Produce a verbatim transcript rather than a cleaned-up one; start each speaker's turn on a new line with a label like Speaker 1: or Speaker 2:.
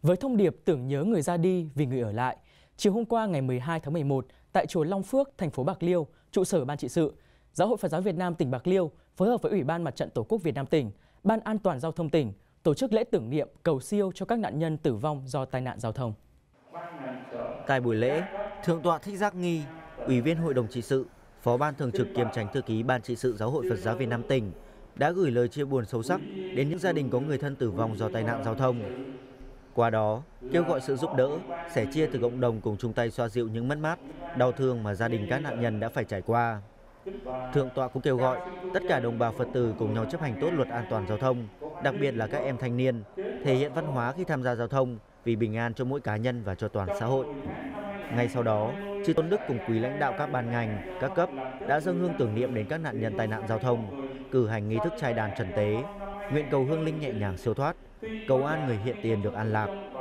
Speaker 1: Với thông điệp tưởng nhớ người ra đi vì người ở lại, chiều hôm qua ngày mười hai tháng mười một, tại chùa Long Phước, thành phố Bạc Liêu, trụ sở Ban trị sự, Giáo hội Phật giáo Việt Nam tỉnh Bạc Liêu phối hợp với Ủy ban Mặt trận Tổ quốc Việt Nam tỉnh, Ban An toàn giao thông tỉnh tổ chức lễ tưởng niệm cầu siêu cho các nạn nhân tử vong do tai nạn giao thông.
Speaker 2: Tại buổi lễ, Thượng tọa Thích Giác Nghi, Ủy viên Hội đồng trị sự, Phó Ban Thường trực kiêm Chánh Thư ký Ban trị sự Giáo hội Phật giáo Việt Nam tỉnh đã gửi lời chia buồn sâu sắc đến những gia đình có người thân tử vong do tai nạn giao thông. Qua đó, kêu gọi sự giúp đỡ, sẻ chia từ cộng đồng cùng chung tay xoa dịu những mất mát, đau thương mà gia đình các nạn nhân đã phải trải qua. Thượng tọa cũng kêu gọi tất cả đồng bào Phật tử cùng nhau chấp hành tốt luật an toàn giao thông, đặc biệt là các em thanh niên, thể hiện văn hóa khi tham gia giao thông vì bình an cho mỗi cá nhân và cho toàn xã hội. Ngay sau đó, Chư Tôn Đức cùng quý lãnh đạo các ban ngành, các cấp đã dâng hương tưởng niệm đến các nạn nhân tai nạn giao thông, cử hành nghi thức trai đàn trần tế, nguyện cầu hương linh nhẹ nhàng siêu thoát, cầu an người hiện tiền được an lạc.